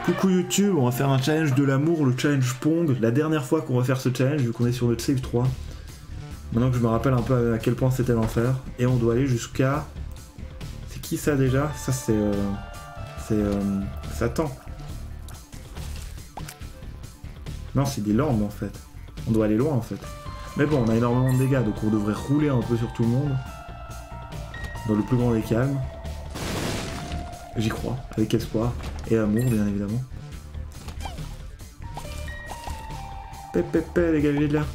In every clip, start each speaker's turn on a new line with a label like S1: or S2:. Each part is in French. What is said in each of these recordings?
S1: Coucou YouTube, on va faire un challenge de l'amour, le challenge Pong. La dernière fois qu'on va faire ce challenge, vu qu'on est sur notre save 3. Maintenant que je me rappelle un peu à quel point c'était l'enfer. Et on doit aller jusqu'à... C'est qui ça déjà? Ça c'est... Satan. Non, c'est des langues en fait. On doit aller loin en fait. Mais bon, on a énormément de dégâts, donc on devrait rouler un peu sur tout le monde. Dans le plus grand des calmes. J'y crois, avec espoir. Et amour, bien évidemment. Pépépé, dégagez de là.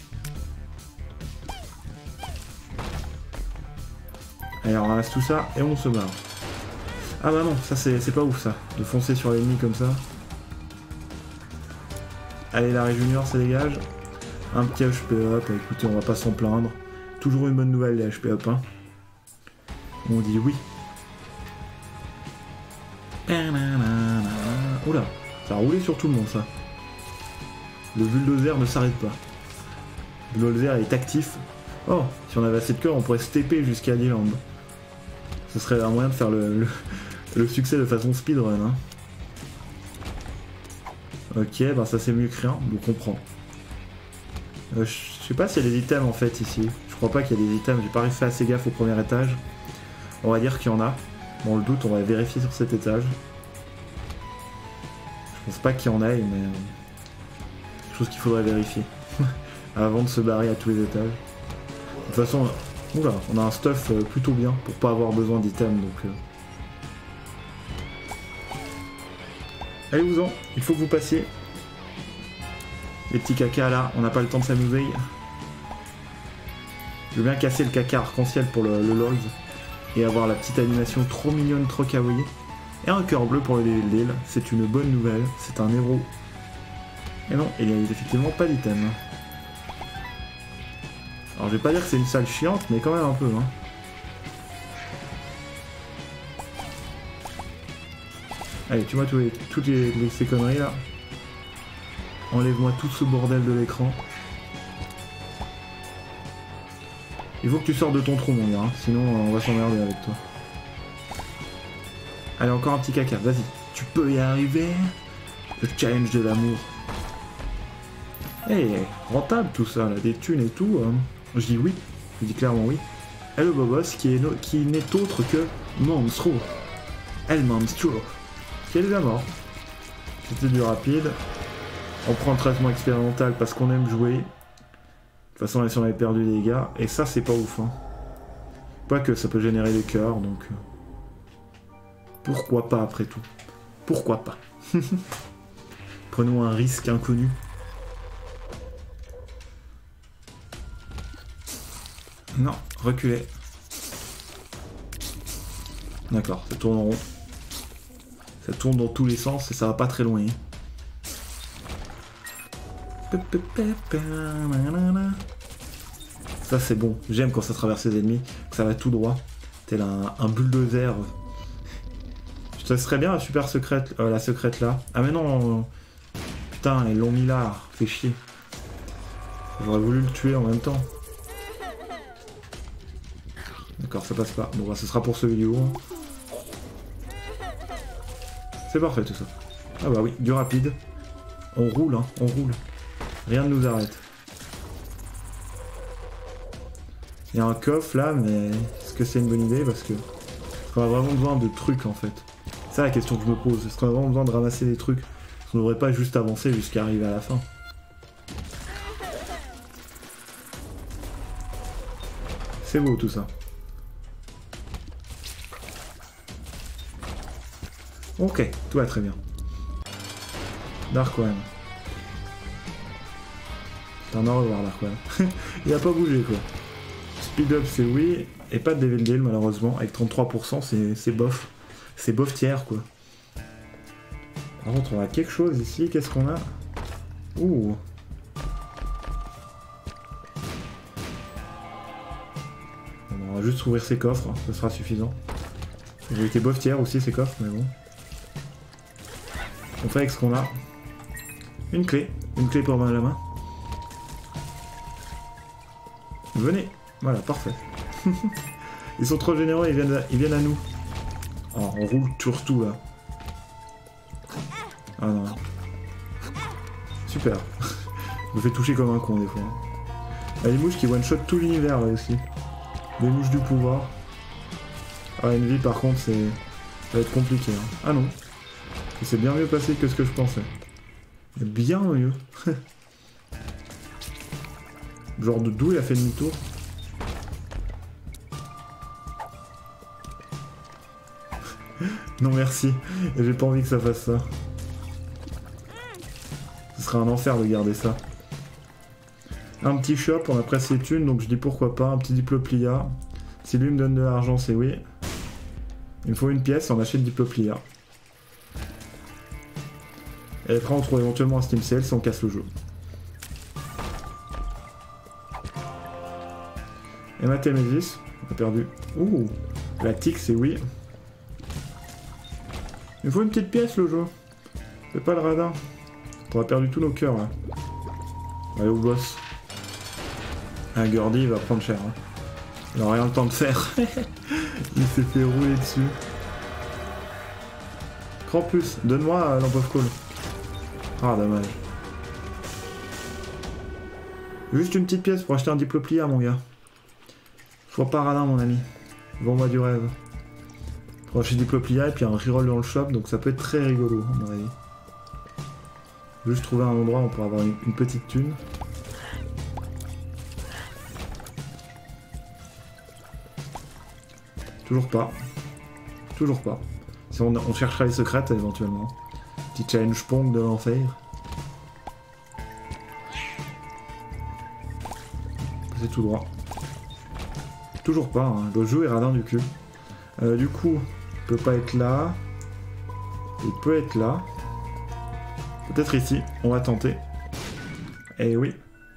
S1: Allez, on ramasse tout ça et on se barre. Ah bah non, ça c'est pas ouf ça, de foncer sur l'ennemi comme ça. Allez, l'arrêt junior, ça dégage. Un petit HP up, écoutez, on va pas s'en plaindre. Toujours une bonne nouvelle les HP up, hein. On dit oui. Oula, ça a roulé sur tout le monde ça. Le bulldozer ne s'arrête pas. Le bulldozer est actif. Oh, si on avait assez de cœur, on pourrait se TP jusqu'à Disneyland. Ce serait un moyen de faire le succès de façon speedrun. Hein. Ok, bah ça c'est mieux que rien, donc on prend. Je sais pas s'il y a des items en fait ici. Je crois pas qu'il y a des items, j'ai pas fait assez gaffe au premier étage. On va dire qu'il y en a. Dans le doute, on va vérifier sur cet étage. Je pense pas qu'il y en ait, mais... quelque chose qu'il faudrait vérifier. Avant de se barrer à tous les étages. De toute façon, oula, on a un stuff plutôt bien pour pas avoir besoin d'items, donc... Allez-vous-en, il faut que vous passiez. Les petits cacas là, on n'a pas le temps de s'amuser. Je veux bien casser le caca arc-en-ciel pour le LOLs. Et avoir la petite animation trop mignonne, trop kawaii. Et un cœur bleu pour le Lil, c'est une bonne nouvelle, c'est un héros. Et non, il n'y a effectivement pas d'item. Alors je vais pas dire que c'est une salle chiante, mais quand même un peu. Hein. Allez, tu vois toutes ces conneries là. Enlève-moi tout ce bordel de l'écran. Il faut que tu sortes de ton trou mon gars, hein, sinon on va s'emmerder avec toi. Allez, encore un petit caca, vas-y. Tu peux y arriver. Le challenge de l'amour. Eh, rentable tout ça, là, des thunes et tout. Hein. Je dis oui, je dis clairement oui. Et le bobos qui n'est autre que Monstro. El Monstro. Qui est déjà mort. C'était du rapide. On prend le traitement expérimental parce qu'on aime jouer. De toute façon, si on avait perdu des dégâts. Et ça, c'est pas ouf. Hein. Pas que ça peut générer des cœurs, donc... pourquoi pas, après tout? Pourquoi pas? Prenons un risque inconnu. Non, reculez. D'accord, ça tourne en rond. Ça tourne dans tous les sens et ça va pas très loin. Ça c'est bon, j'aime quand ça traverse les ennemis, que ça va tout droit. Tel un bulldozer. Je te laisserais bien la super secrète, la secrète là. Ah mais non, putain, ils l'ont mis là, fait chier. J'aurais voulu le tuer en même temps. D'accord, ça passe pas. Bon bah ce sera pour ce vidéo. C'est parfait tout ça. Ah bah oui, du rapide. On roule, hein, on roule. Rien ne nous arrête. Il y a un coffre là, mais est-ce que c'est une bonne idée? Parce que on a vraiment besoin de trucs en fait. C'est la question que je me pose. Est-ce qu'on a vraiment besoin de ramasser des trucs? On ne devrait pas juste avancer jusqu'à arriver à la fin. C'est beau tout ça. Ok, tout va très bien. Dark One. T'en as revoir Dark One. Il a pas bougé quoi. Speed up c'est oui, et pas de Devil Deal malheureusement, avec 33% c'est bof. C'est bof tiers quoi. Par contre on a quelque chose ici, qu'est-ce qu'on a? Ouh. On va juste ouvrir ces coffres, hein, ce sera suffisant. J'ai été bof tiers aussi ces coffres, mais bon. On fait avec ce qu'on a. Une clé pour la main. Venez, voilà, parfait. Ils sont trop généreux, ils viennent à nous. Oh, on roule surtout là. Ah non. Super. Je me fais toucher comme un con des fois. Ah, les mouches qui one-shot tout l'univers là aussi. Les mouches du pouvoir. Ah, une vie par contre, ça va être compliqué. Hein. Ah non. C'est bien mieux passé que ce que je pensais. Bien mieux. Genre de d'où il a fait demi-tour. Non merci, j'ai pas envie que ça fasse ça. Ce sera un enfer de garder ça. Un petit shop, on a presque les thunes, donc je dis pourquoi pas. Un petit diploplia. Si lui me donne de l'argent, c'est oui. Il me faut une pièce, on achète diploplia. Et après on trouve éventuellement un Steam Sale si on casse le jeu. Hématémésis, on a perdu. Ouh, la tic c'est oui. Il me faut une petite pièce le jeu. C'est pas le radar. On a perdu tous nos cœurs là. Allez au boss. Un Gordy il va prendre cher. Hein. Il aura rien le temps de faire. Il s'est fait rouler dessus. Krampus, donne-moi Lamp of Coal. Ah dommage. Juste une petite pièce pour acheter un diploplia mon gars. Sois pas radin mon ami. Vends-moi du rêve. Pour acheter diploplia et puis un reroll dans le shop, donc ça peut être très rigolo à mon avis. Juste trouver un endroit où on pourra avoir une petite thune. Toujours pas. Toujours pas. Si on cherchera les secrètes éventuellement. Petit challenge pong de l'enfer. C'est tout droit. Toujours pas, hein. Le jeu est radin du cul. Du coup, il peut pas être là. Il peut être là. Peut-être ici. On va tenter. Eh oui.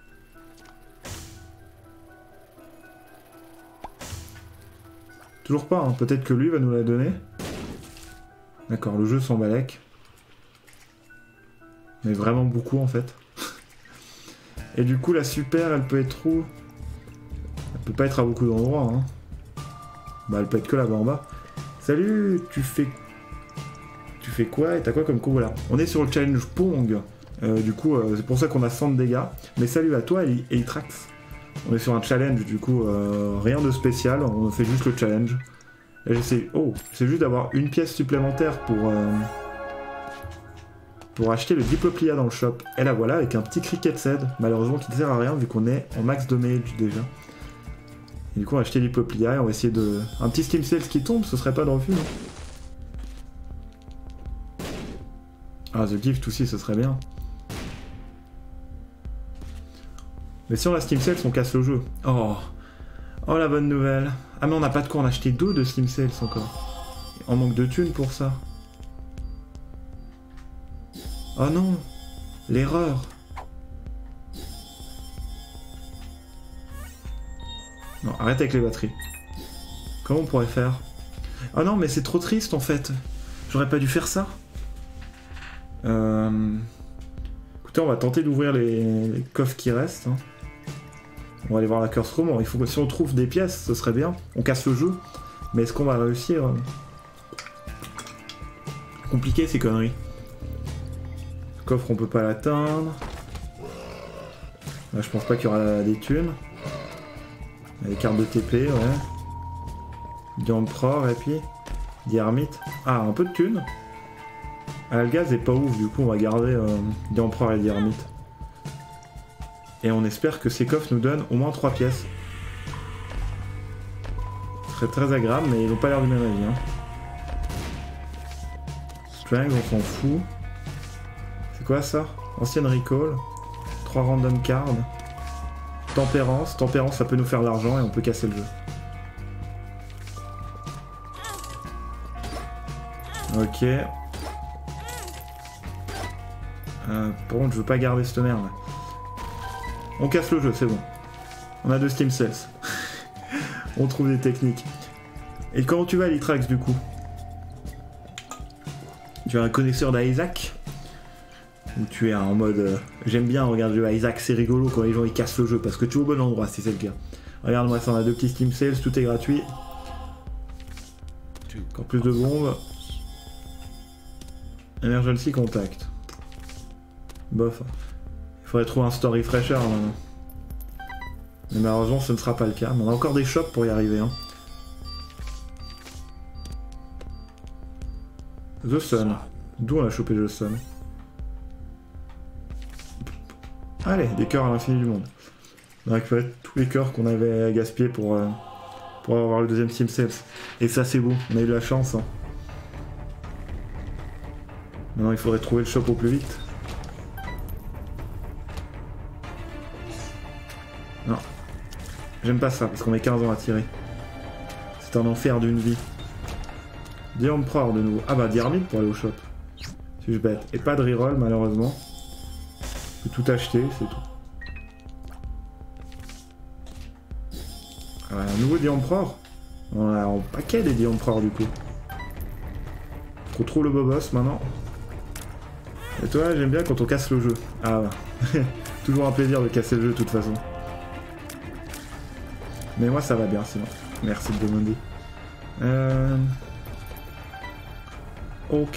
S1: Toujours pas, hein. Peut-être que lui va nous la donner. D'accord, le jeu s'en balèque. Mais vraiment beaucoup en fait. Et du coup, la super, elle peut être où? Elle peut pas être à beaucoup d'endroits, hein. Bah, elle peut être que là-bas en bas. Salut, tu fais quoi? Et t'as quoi comme coup? Voilà. On est sur le challenge Pong. Du coup, c'est pour ça qu'on a 100 de dégâts. Mais salut à toi, Elitrax. On est sur un challenge, du coup, rien de spécial. On fait juste le challenge. Et j'essaie... Oh, c'est juste d'avoir une pièce supplémentaire pour acheter le diploplia dans le shop. Et la voilà, avec un petit cricket seed. Malheureusement, qui ne sert à rien, vu qu'on est en max damage déjà. Et du coup, on va acheter diploplia et on va essayer de... Un petit Steam Sales qui tombe, ce serait pas de refus, non? Ah, The Gift aussi, ce serait bien. Mais si on a Steam Sales, on casse le jeu. Oh, oh la bonne nouvelle. Ah mais on n'a pas de quoi en acheter 2 de Steam Sales encore. On manque de thunes pour ça. Oh non, l'erreur. Non, arrête avec les batteries. Comment on pourrait faire? Ah non, mais c'est trop triste en fait. J'aurais pas dû faire ça. Écoutez, on va tenter d'ouvrir les coffres qui restent. Hein. On va aller voir la curse room. Il faut que si on trouve des pièces, ce serait bien. On casse le jeu. Mais est-ce qu'on va réussir? Compliqué ces conneries. Le coffre, on peut pas l'atteindre. Là, je pense pas qu'il y aura des thunes. Les cartes de TP, ouais. Du Emperor et puis... The Hermit. Ah, un peu de thunes. Ah, le gaz est pas ouf, du coup on va garder The Emperor et The Hermit. Et on espère que ces coffres nous donnent au moins 3 pièces. Ce serait très agréable, mais ils n'ont pas l'air du même avis. Hein. Strength, on s'en fout. C'est quoi ça? Ancienne Recall. 3 random cards. Tempérance. Tempérance, ça peut nous faire de l'argent et on peut casser le jeu. Ok. Par contre, je veux pas garder cette merde. On casse le jeu, c'est bon. On a 2 Steam Sales. On trouve des techniques. Et comment tu vas, Litrax, du coup? Tu es un connaisseur d'Isaac? Ou tu es en mode... J'aime bien regarder le Isaac, c'est rigolo quand les gens ils cassent le jeu, parce que tu es au bon endroit, si c'est le cas. Regarde-moi ça, on a 2 petits Steam Sales, tout est gratuit. Encore plus de bombes. Emergency Contact. Bof. Il faudrait trouver un store refresher maintenant. Mais malheureusement ce ne sera pas le cas. Mais on a encore des shops pour y arriver. Hein. The Sun. D'où on a chopé The Sun? Allez, des cœurs à l'infini du monde. On a récupéré tous les cœurs qu'on avait gaspillés pour avoir le deuxième Team Sales. Et ça c'est beau, on a eu de la chance. Hein. Maintenant il faudrait trouver le shop au plus vite. Non. J'aime pas ça, parce qu'on met 15 ans à tirer. C'est un enfer d'une vie. The Emperor de nouveau. Ah bah Diarmid pour aller au shop. Suis-je bête. Et pas de reroll malheureusement. Je peux tout acheter, c'est tout. Un nouveau The Emperor. On a un paquet des The Emperor du coup. Faut trouver le Bobos maintenant. Et toi, j'aime bien quand on casse le jeu. Ah bah. Toujours un plaisir de casser le jeu de toute façon. Mais moi ça va bien sinon. Merci de demander. Ok.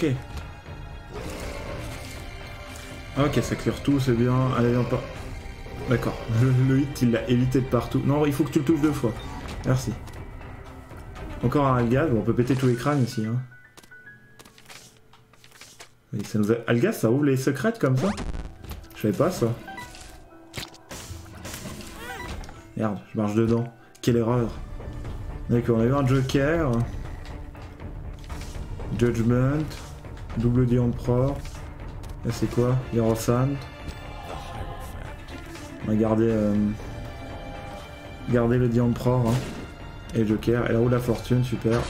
S1: Ok, ça clear tout, c'est bien. Allez, viens pas. D'accord. Le hit, il l'a évité de partout. Non, il faut que tu le touches 2 fois. Merci. Encore un Algaz. Bon, on peut péter tous les crânes ici. Hein. Oui, ça nous a... Algaz, ça ouvre les secrètes comme ça? Je savais pas ça. Merde, je marche dedans. Quelle erreur. D'accord, on a eu un Joker. Judgment. Double The Emperor. Là c'est quoi? Hierophant. On va garder le The Emperor. Hein. Et Joker. Et la roue de la fortune, super.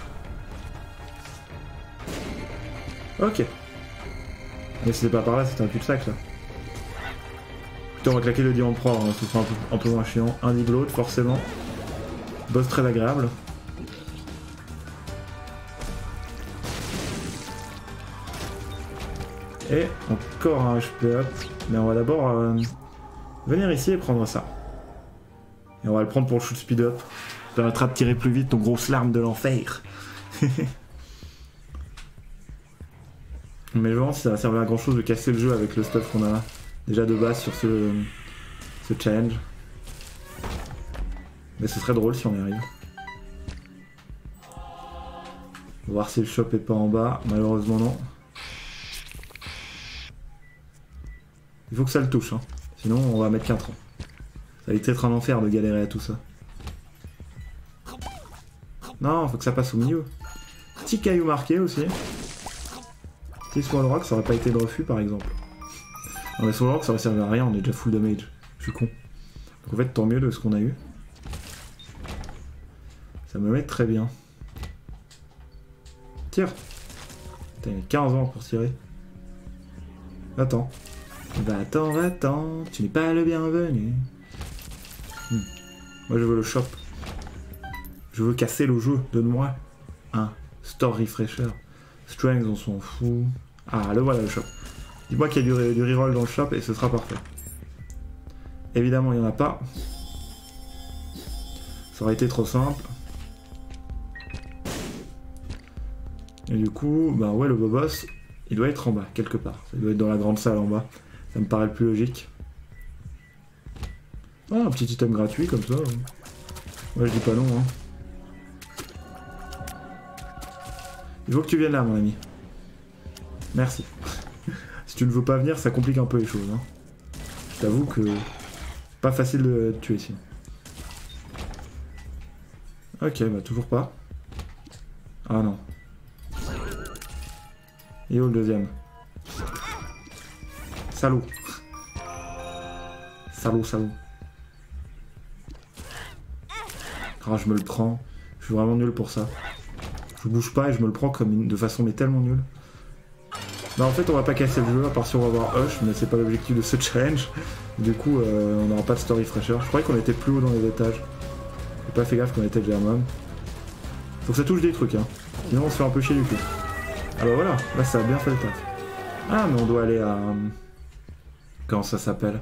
S1: Ok. Mais c'était pas par là, c'était un cul-de-sac là. Écoutez, on va claquer le The Emperor, hein, ce sera un peu moins chiant. Un Diglot, forcément. Boss très agréable. Et encore un HP up. Mais on va d'abord venir ici et prendre ça. Et on va le prendre pour le shoot speed up. Ça permettra de tirer plus vite ton grosse larme de l'enfer. Mais je pense que ça va servir à grand chose de casser le jeu avec le stuff qu'on a déjà de base sur ce challenge. Mais ce serait drôle si on y arrive. On va voir si le shop est pas en bas. Malheureusement non. Il faut que ça le touche, hein. Sinon on va mettre qu'un temps. Ça va être un enfer de galérer à tout ça. Non, faut que ça passe au milieu. Petit caillou marqué aussi. Petit Sword Rock, ça aurait pas été de refus par exemple. Non mais Sword Rock ça aurait servi à rien, on est déjà full damage. Je suis con. Donc en fait tant mieux de ce qu'on a eu. Ça me met très bien. Tire. T'as mis 15 ans pour tirer. Attends. Va-t'en, va-t'en, tu n'es pas le bienvenu. Moi je veux le shop. Je veux casser le jeu, donne-moi un store refresher. Strength on s'en fout. Ah le voilà le shop. Dis-moi qu'il y a du reroll dans le shop et ce sera parfait. Évidemment il n'y en a pas. Ça aurait été trop simple. Et du coup, bah ouais le Bobos, il doit être en bas, quelque part. Il doit être dans la grande salle en bas. Ça me paraît le plus logique. Ah, un petit item gratuit comme ça. Ouais, je dis pas non. Hein. Il faut que tu viennes là, mon ami. Merci. Si tu ne veux pas venir, ça complique un peu les choses. Hein. Je t'avoue que... Pas facile de te tuer ici. Ok, bah toujours pas. Ah non. Et où le deuxième? Salaud. Salaud, salaud. Ah, je me le prends. Je suis vraiment nul pour ça. Je bouge pas et je me le prends comme de façon mais tellement nulle. Bah en fait on va pas casser le jeu à part si on va voir Hush, mais c'est pas l'objectif de ce challenge. Du coup on n'aura pas de story refresher. Je croyais qu'on était plus haut dans les étages. J'ai pas fait gaffe qu'on était déjà même. Faut que ça touche des trucs hein. Sinon on se fait un peu chier du coup. Ah bah voilà, là ça a bien fait le taf. Ah mais on doit aller à... Comment ça s'appelle?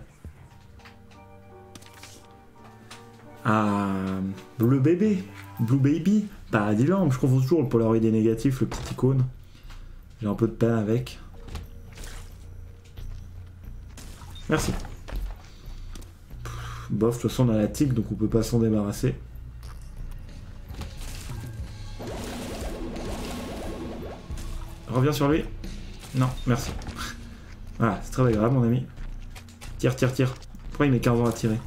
S1: Ah... Blue Baby. Blue Baby. Paradis Lamp, je confonds toujours le Polaroid négatif, le petit icône. J'ai un peu de peine avec. Merci. Bof, de toute façon on a la tique donc on peut pas s'en débarrasser. Reviens sur lui. Non, merci. Voilà, c'est très agréable mon ami. Tire, tire, tire. Pourquoi il met 15 ans à tirer?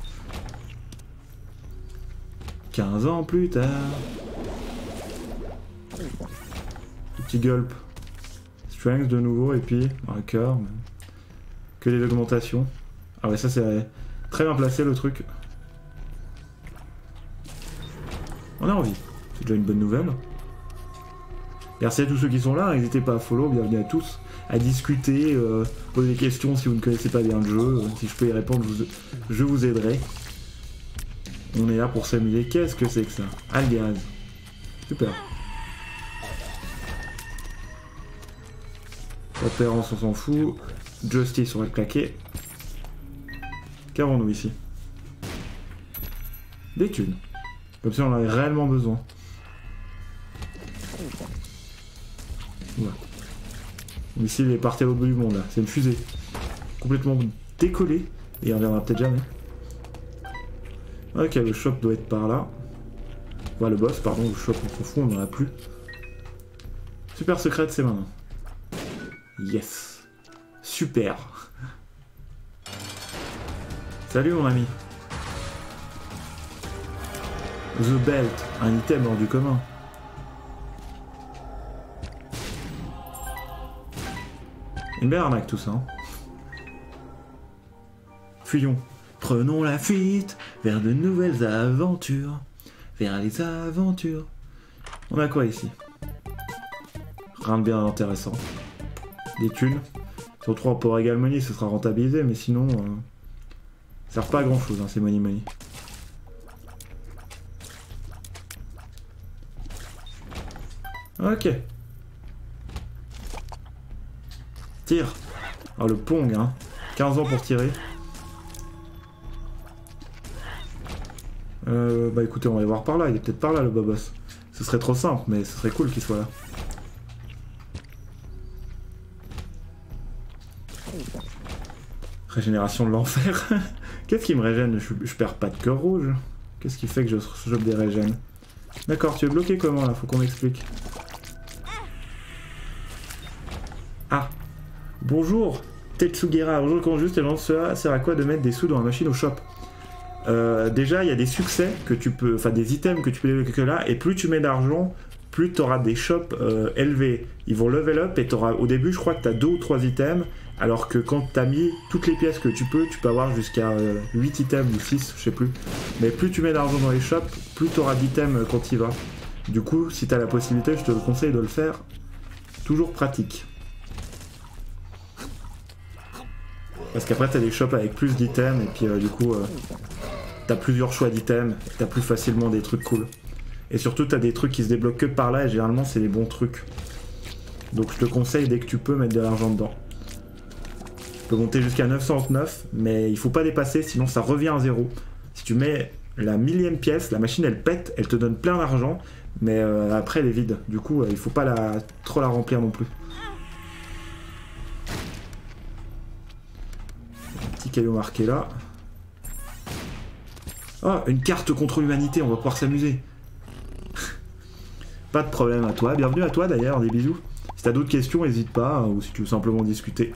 S1: 15 ans plus tard. Petit gulp. Strength de nouveau et puis un cœur. Que les augmentations. Ah ouais, ça c'est très bien placé le truc. On a envie. C'est déjà une bonne nouvelle. Merci à tous ceux qui sont là, n'hésitez pas à follow, bienvenue à tous, à discuter, poser des questions si vous ne connaissez pas bien le jeu, si je peux y répondre, je vous aiderai. On est là pour s'amuser, qu'est-ce que c'est que ça? Algaz. Super. Opérance on s'en fout, Justice on va le claquer. Qu'avons-nous ici? Des thunes. Comme si on en avait réellement besoin. Ouais. Ici il est parti à l'autre bout du monde là, c'est une fusée. Complètement décollée. Et on reviendra peut-être jamais. Ok, le shop doit être par là. Ouais, le boss, pardon, le shop on s'en fout, on n'en a plus. Super secrète, c'est maintenant. Yes. Super. Salut mon ami. The Belt, un item hors du commun. Une belle arnaque tout ça. Hein. Fuyons. Prenons la fuite vers de nouvelles aventures. Vers les aventures. On a quoi ici? Rien de bien intéressant. Des thunes. Sur 3 pour Regal Money, ce sera rentabilisé, mais sinon... ça sert pas à grand chose, hein, ces money money. Ok. Tire. Oh le Pong, hein. 15 ans pour tirer. Bah écoutez, on va aller voir par là. Il est peut-être par là le Bobos. Ce serait trop simple, mais ce serait cool qu'il soit là. Régénération de l'enfer. Qu'est-ce qui me régène? Je perds pas de cœur rouge. Qu'est-ce qui fait que je chope des régènes? D'accord, tu es bloqué comment là? Faut qu'on m'explique. Ah. Bonjour Tetsugera, bonjour comment juste et ça sert à quoi de mettre des sous dans la machine au shop? Déjà il y a des succès que tu peux, enfin des items que tu peux débloquer là, et plus tu mets d'argent, plus tu auras des shops élevés. Ils vont level up et t'auras, au début je crois que tu as 2 ou 3 items, alors que quand tu as mis toutes les pièces que tu peux avoir jusqu'à 8 items ou 6, je sais plus. Mais plus tu mets d'argent dans les shops, plus tu auras d'items quand tu y vas. Du coup, si tu as la possibilité, je te le conseille de le faire. Toujours pratique. Parce qu'après, t'as des shops avec plus d'items, et puis du coup, t'as plusieurs choix d'items, t'as plus facilement des trucs cool. Et surtout, t'as des trucs qui se débloquent que par là, et généralement, c'est les bons trucs. Donc je te conseille, dès que tu peux, mettre de l'argent dedans. Tu peux monter jusqu'à 909, mais il faut pas dépasser, sinon ça revient à 0. Si tu mets la 1000e pièce, la machine, elle pète, elle te donne plein d'argent, mais après, elle est vide. Du coup, il faut pas trop la remplir non plus. Petit caillou marqué là. Oh, une carte contre l'humanité, on va pouvoir s'amuser. Pas de problème à toi. Bienvenue à toi d'ailleurs, des bisous. Si t'as d'autres questions, n'hésite pas, ou si tu veux simplement discuter.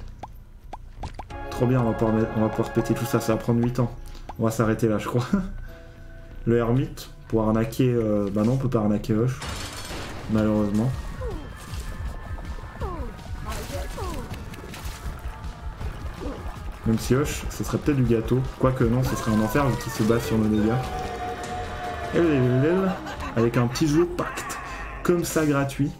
S1: Trop bien, on va pouvoir péter tout ça, ça va prendre 8 ans. On va s'arrêter là, je crois. Le ermite, pour arnaquer... bah non, on peut pas arnaquer Hush, malheureusement. Même si Hush, ce serait peut-être du gâteau. Quoique non, ce serait un enfer vu qu'il se base sur nos dégâts. Avec un petit jeu pacte. Comme ça, gratuit.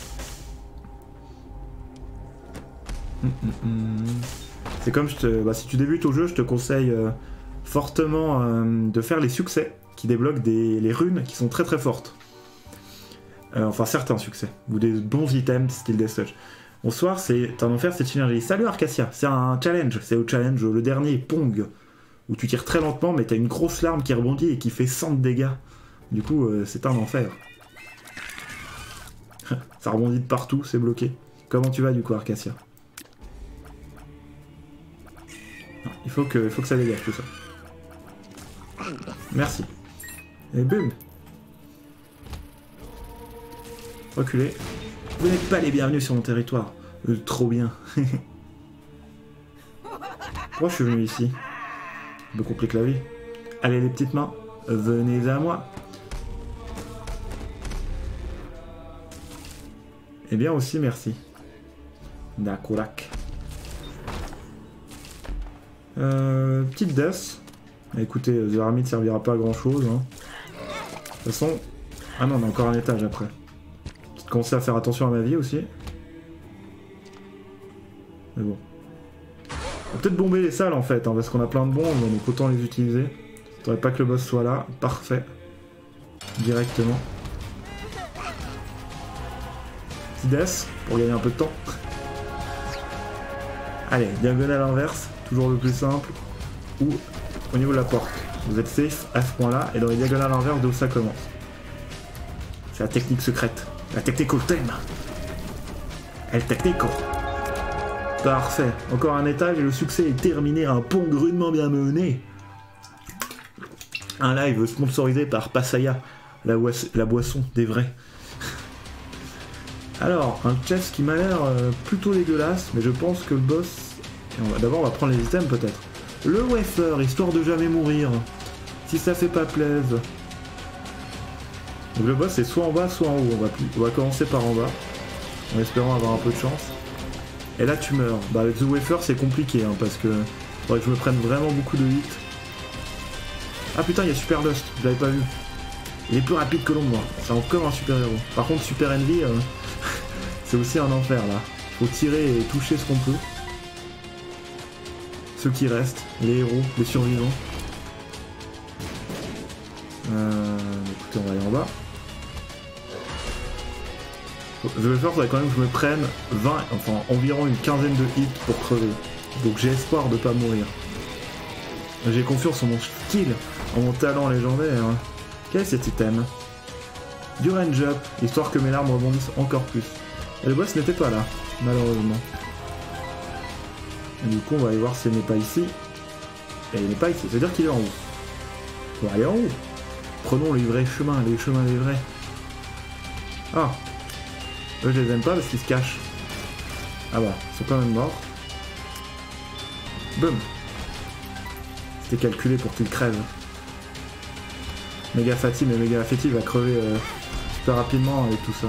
S1: C'est comme si tu débutes au jeu, je te conseille fortement de faire les succès qui débloquent les runes qui sont très très fortes. Enfin, certains succès. Ou des bons items, style des sludge. Bonsoir, c'est un enfer, c'est Synergie. Salut Arcasia, c'est un challenge, c'est le challenge, le dernier, Pong, où tu tires très lentement, mais t'as une grosse larme qui rebondit et qui fait 100 de dégâts. Du coup, c'est un enfer. Ça rebondit de partout, c'est bloqué. Comment tu vas du coup, Arcasia? faut que ça dégage tout ça. Merci. Et boum. Reculez. Vous n'êtes pas les bienvenus sur mon territoire. Trop bien. Pourquoi je suis venu ici? Ça me complique la vie. Allez les petites mains, venez à moi. Eh bien aussi merci. D'accord. Petite death. Écoutez, The Army ne servira pas à grand chose. Hein. De toute façon... Ah non, on a encore un étage après. J'ai commencé à faire attention à ma vie aussi. Mais bon. On va peut-être bomber les salles en fait, hein, parce qu'on a plein de bombes, donc autant les utiliser. Faudrait pas que le boss soit là. Parfait. Directement. Petit death, pour gagner un peu de temps. Allez, diagonale inverse, toujours le plus simple. Ou au niveau de la porte. Vous êtes safe à ce point-là, et dans les diagonales inverses d'où ça commence. C'est la technique secrète. La technique au thème. El technico. Parfait. Encore un étage et le succès est terminé. Un pont rudement bien mené. Un live sponsorisé par Passaya, la boisson des vrais. Alors, un chest qui m'a l'air plutôt dégueulasse, mais je pense que le boss... D'abord, on va prendre les items peut-être. Le wafer, histoire de jamais mourir. Si ça fait pas plaise. Donc le boss, c'est soit en bas, soit en haut. On va commencer par en bas, en espérant avoir un peu de chance. Et là, tu meurs. Bah, avec The Wafer, c'est compliqué, hein, parce que faudrait que je me prenne vraiment beaucoup de hits. Ah putain, il y a Super Dust, je l'avais pas vu. Il est plus rapide que l'ombre, c'est encore un super héros. Par contre, Super Envy, c'est aussi un enfer là. Faut tirer et toucher ce qu'on peut. Ceux qui restent, les héros, les survivants. Écoutez, on va aller en bas. Je vais faire, faudrait quand même que je me prenne 20, enfin environ une quinzaine de hits pour crever. Donc j'ai espoir de pas mourir. J'ai confiance en mon skill, en mon talent légendaire. Quel est cet item? Du range up, histoire que mes larmes rebondissent encore plus. Et le boss n'était pas là, malheureusement. Et du coup, on va aller voir s'il n'est pas ici. Et il n'est pas ici, c'est-à-dire qu'il est en haut. On va aller en haut. Prenons les vrais chemins, les chemins des vrais. Ah, eux je les aime pas parce qu'ils se cachent. Ah bah, ils sont quand même morts. Boum. C'était calculé pour qu'ils crèvent. Méga Fatih, mais Méga Fatih va crever super rapidement avec tout ça.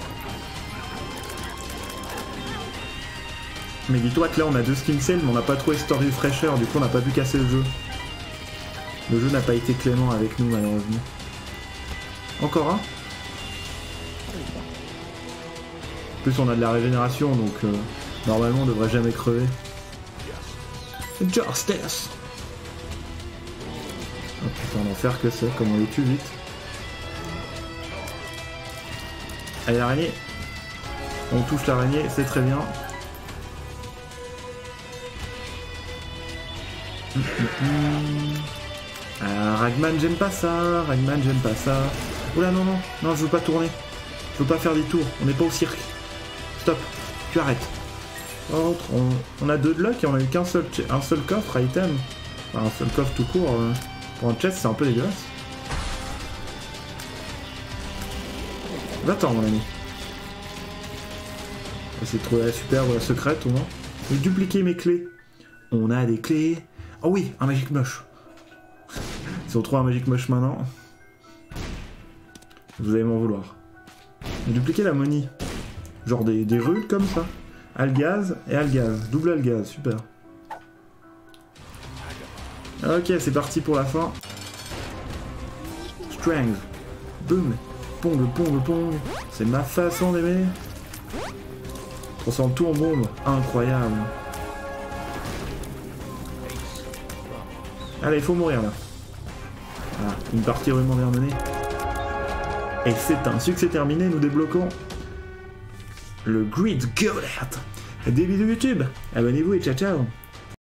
S1: Mais dis-toi que là on a 2 skin sales, mais on n'a pas trouvé Story Refresher, du coup on n'a pas pu casser le jeu. Le jeu n'a pas été clément avec nous malheureusement. Encore un? En plus on a de la régénération, donc normalement on devrait jamais crever. Justice! Oh putain, l'enfer que c'est, comme on les tue vite. Allez, l'araignée. On touche l'araignée, c'est très bien. Ragman, j'aime pas ça. Ragman, j'aime pas ça. Oula, non, non, non, je veux pas tourner. Je veux pas faire des tours, on n'est pas au cirque. Stop, tu arrêtes. On a 2 de luck et on a eu un seul coffre à item. Enfin, un seul coffre tout court. Pour un chest, c'est un peu dégueulasse. Va-t'en, mon ami. On va essayer de trouver la superbe, la secrète ou non. Je vais dupliquer mes clés. On a des clés. Oh oui, un Magic Mush. Si on trouve un Magic Mush maintenant, vous allez m'en vouloir. Dupliquer la money. Genre des rues comme ça. Algaz et Algaz. Double Algaz, super. Ok, c'est parti pour la fin. Strength. Boom. Pong, pong, pong. C'est ma façon d'aimer. Transforme tout en bombe. Incroyable. Allez, il faut mourir là. Voilà, une partie rudement bien menée. Et c'est un succès terminé, nous débloquons le Grid Gauntlet. Des vidéos YouTube. Abonnez-vous et ciao ciao.